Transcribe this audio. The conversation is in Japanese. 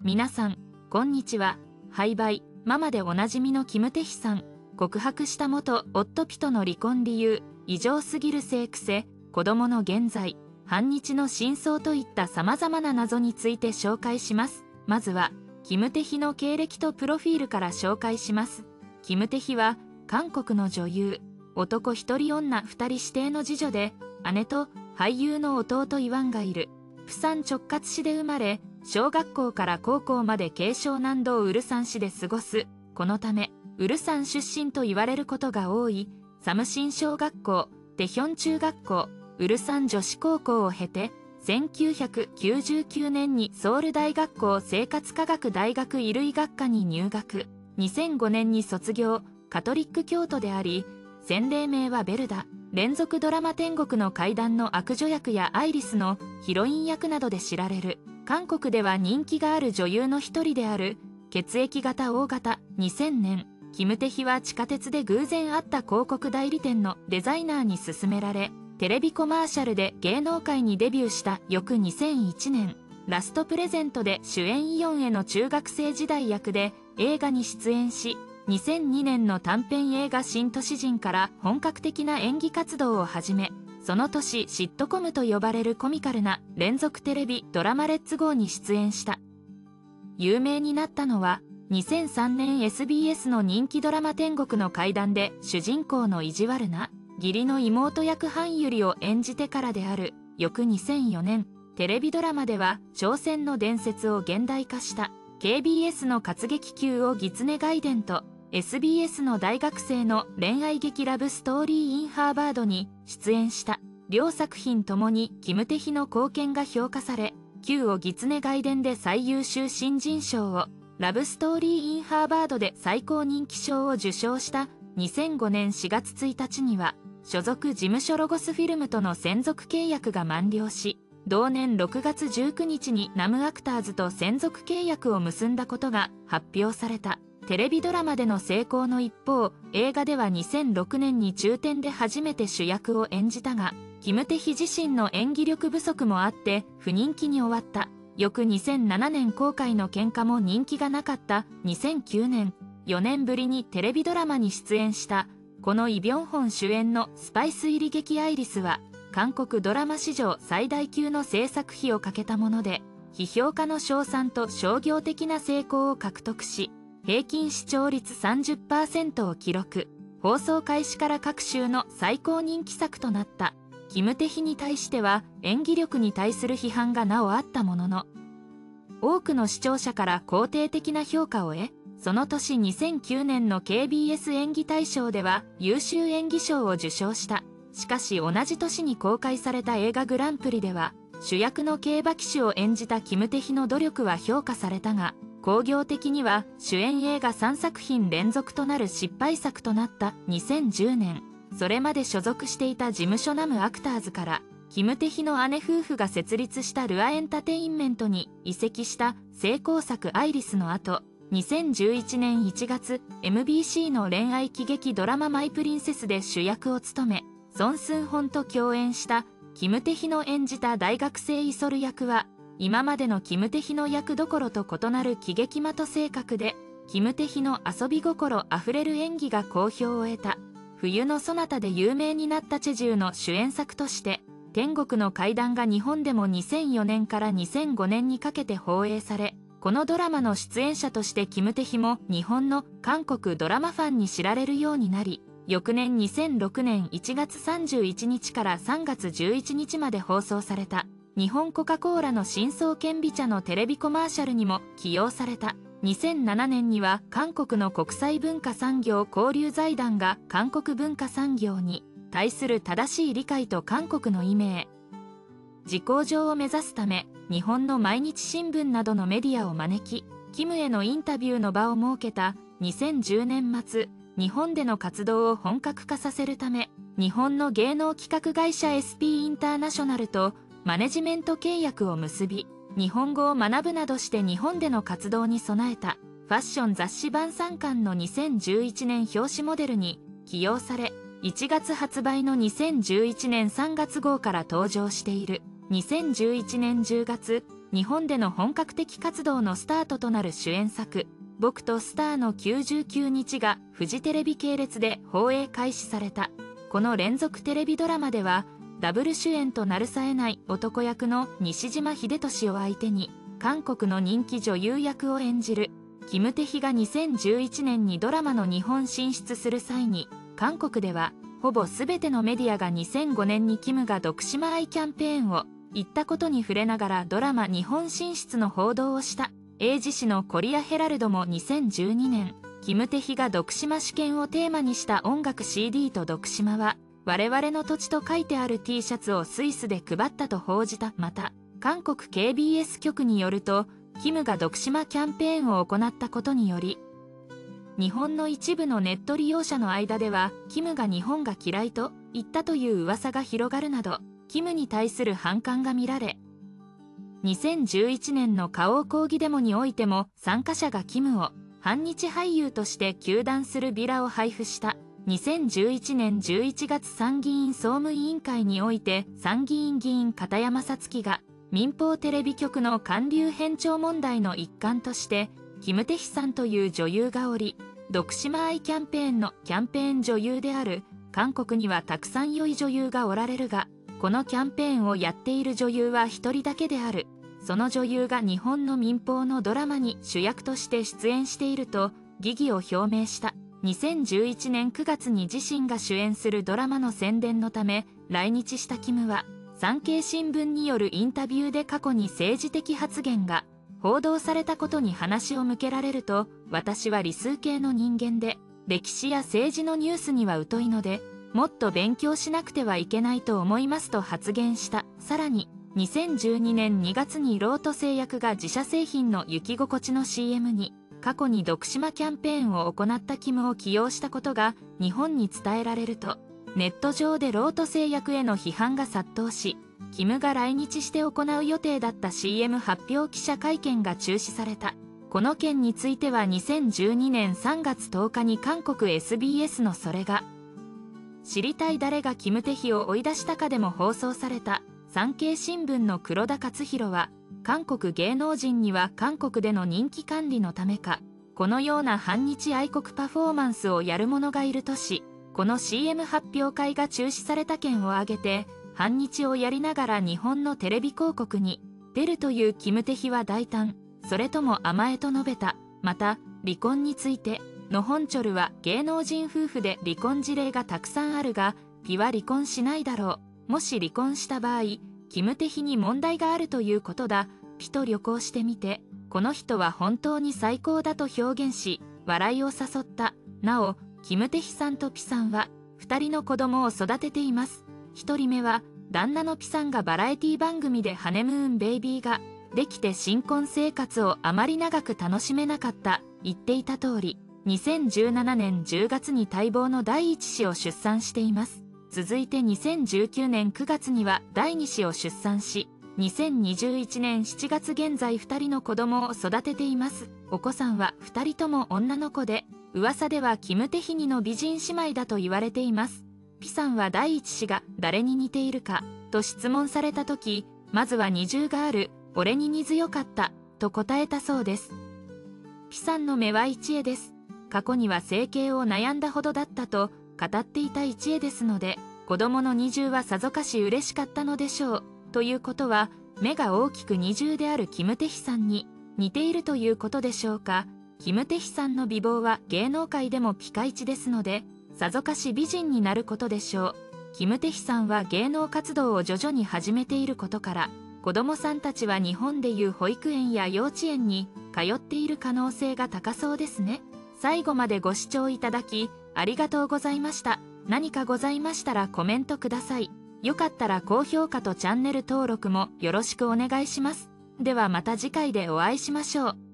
皆さん、こんにちは。廃売、ママでおなじみのキム・テヒさん。告白した元夫ピとの離婚理由、異常すぎる性癖、子供の現在、反日の真相といった様々な謎について紹介します。まずは、キム・テヒの経歴とプロフィールから紹介します。キム・テヒは、韓国の女優、男一人女二人指定の次女で、姉と俳優の弟イワンがいる。釜山直轄市で生まれ、小学校から高校まで慶尚南道ウルサン市で過ごす。このため、ウルサン出身と言われることが多い、サムシン小学校、テヒョン中学校、ウルサン女子高校を経て、1999年にソウル大学校生活科学大学衣類学科に入学。2005年に卒業、カトリック教徒であり、洗礼名はベルダ。連続ドラマ天国の怪談の悪女役やアイリスのヒロイン役などで知られる。韓国では人気がある女優の一人である。血液型 O 型。2000年、キム・テヒは地下鉄で偶然会った広告代理店のデザイナーに勧められ、テレビコマーシャルで芸能界にデビューした翌2001年、ラストプレゼントで主演イヨンへの中学生時代役で映画に出演し、2002年の短編映画新都市人から本格的な演技活動を始め、その年シットコムと呼ばれるコミカルな連続テレビドラマレッツゴーに出演した。有名になったのは、2003年 SBS の人気ドラマ天国の怪談で主人公の意地悪な義理の妹役ハンユリを演じてからである。翌2004年、テレビドラマでは朝鮮の伝説を現代化した KBS の活劇級を狐外伝と SBS の大学生の恋愛劇ラブストーリー・イン・ハーバードに出演した。両作品ともにキム・テヒの貢献が評価され、旧を狐外伝で最優秀新人賞を、ラブストーリー・イン・ハーバードで最高人気賞を受賞した。2005年4月1日には、所属事務所ロゴスフィルムとの専属契約が満了し、同年6月19日にナムアクターズと専属契約を結んだことが発表された。テレビドラマでの成功の一方、映画では2006年に中典で初めて主役を演じたが、キム・テヒ自身の演技力不足もあって不人気に終わった。翌2007年公開の喧嘩も人気がなかった。2009年、4年ぶりにテレビドラマに出演した。このイ・ビョンホン主演のスパイス入り劇アイリスは、韓国ドラマ史上最大級の制作費をかけたもので、批評家の称賛と商業的な成功を獲得し、平均視聴率 30% を記録。放送開始から各週の最高人気作となった。キム・テヒに対しては演技力に対する批判がなおあったものの、多くの視聴者から肯定的な評価を得、その年2009年の KBS 演技大賞では優秀演技賞を受賞した。しかし同じ年に公開された映画グランプリでは、主役の競馬騎手を演じたキム・テヒの努力は評価されたが、興行的には主演映画3作品連続となる失敗作となった。2010年、それまで所属していた事務所ナムアクターズから、キム・テヒの姉夫婦が設立したルアエンタテインメントに移籍した成功作アイリスの後、2011年1月、MBC の恋愛喜劇ドラママイプリンセスで主役を務め、ソン・スンホンと共演したキム・テヒの演じた大学生イソル役は、今までのキム・テヒの役どころと異なる喜劇的性格で、キム・テヒの遊び心あふれる演技が好評を得た。冬のソナタで有名になったチェジュの主演作として、天国の怪談が日本でも2004年から2005年にかけて放映され、このドラマの出演者としてキム・テヒも日本の韓国ドラマファンに知られるようになり、翌年2006年1月31日から3月11日まで放送された日本コカ・コーラの新創建美茶のテレビコマーシャルにも起用された。2007年には韓国の国際文化産業交流財団が韓国文化産業に対する正しい理解と韓国のイメージ向上を目指すため、日本の毎日新聞などのメディアを招き、キムへのインタビューの場を設けた。2010年末、日本での活動を本格化させるため、日本の芸能企画会社 SP インターナショナルとマネジメント契約を結び、日本語を学ぶなどして日本での活動に備えた。ファッション雑誌晩餐館の2011年表紙モデルに起用され、1月発売の2011年3月号から登場している。2011年10月、 日本での本格的活動のスタートとなる主演作「僕とスターの99日」がフジテレビ系列で放映開始された。この連続テレビドラマではダブル主演となるさえない男役の西島秀俊を相手に韓国の人気女優役を演じるキム・テヒが2011年にドラマの日本進出する際に、韓国ではほぼ全てのメディアが2005年にキムが独島愛キャンペーンを言ったことに触れながらドラマ日本進出の報道をした。英字紙のコリアヘラルドも2012年、キム・テヒが独島主権をテーマにした音楽 CD と独島は我々の土地と書いてある T シャツをスイスで配ったと報じた。また、韓国 KBS 局によると、キムが独島キャンペーンを行ったことにより、日本の一部のネット利用者の間では、キムが日本が嫌いと言ったという噂が広がるなど、キムに対する反感が見られ、2011年の花王抗議デモにおいても参加者がキムを反日俳優として糾弾するビラを配布した。2011年11月参議院総務委員会において参議院議員片山さつきが民放テレビ局の韓流偏重問題の一環としてキム・テヒさんという女優がおり、独島愛キャンペーンのキャンペーン女優である。韓国にはたくさん良い女優がおられるが、このキャンペーンをやっている女優は一人だけである。その女優が日本の民放のドラマに主役として出演していると疑義を表明した。2011年9月に自身が主演するドラマの宣伝のため来日したキムは、産経新聞によるインタビューで過去に政治的発言が報道されたことに話を向けられると、私は理数系の人間で歴史や政治のニュースには疎いので、もっと勉強しなくてはいけないと思いますと発言した。さらに2012年2月にロート製薬が自社製品の雪心地の CM に過去に独島キャンペーンを行ったキムを起用したことが日本に伝えられると、ネット上でロート製薬への批判が殺到し、キムが来日して行う予定だった CM 発表記者会見が中止された。この件については2012年3月10日に韓国 SBS のそれが知りたい誰がキム・テヒを追い出したかでも放送された。産経新聞の黒田勝弘は、韓国芸能人には韓国での人気管理のためか、このような反日愛国パフォーマンスをやる者がいるとし、この CM 発表会が中止された件を挙げて、反日をやりながら日本のテレビ広告に出るというキム・テヒは大胆、それとも甘えと述べた。また、離婚について、ノ・ホンチョルは芸能人夫婦で離婚事例がたくさんあるが、ピは離婚しないだろう。もし離婚した場合、キム・テヒに問題があるということだ。ピと旅行してみて、この人は本当に最高だと表現し、笑いを誘った。なお、キム・テヒさんとピさんは、2人の子供を育てています。1人目は、旦那のピさんがバラエティ番組でハネムーンベイビーができて新婚生活をあまり長く楽しめなかった、言っていた通り、2017年10月に待望の第1子を出産しています。続いて2019年9月には第2子を出産し、2021年7月現在2人の子供を育てています。お子さんは2人とも女の子で、噂ではキム・テヒニの美人姉妹だと言われています。ピさんは第一子が誰に似ているかと質問された時、まずは二重がある、俺に似強かったと答えたそうです。ピさんの目は一重です。過去には整形を悩んだほどだったと語っていた一重ですので、子供の二重はさぞかし嬉しかったのでしょう。ということは、目が大きく二重であるキム・テヒさんに似ているということでしょうか。キム・テヒさんの美貌は芸能界でもピカイチですので、さぞかし美人になることでしょう。キム・テヒさんは芸能活動を徐々に始めていることから、子供さんたちは日本でいう保育園や幼稚園に通っている可能性が高そうですね。最後までご視聴いただきありがとうございました。何かございましたらコメントください。よかったら高評価とチャンネル登録もよろしくお願いします。ではまた次回でお会いしましょう。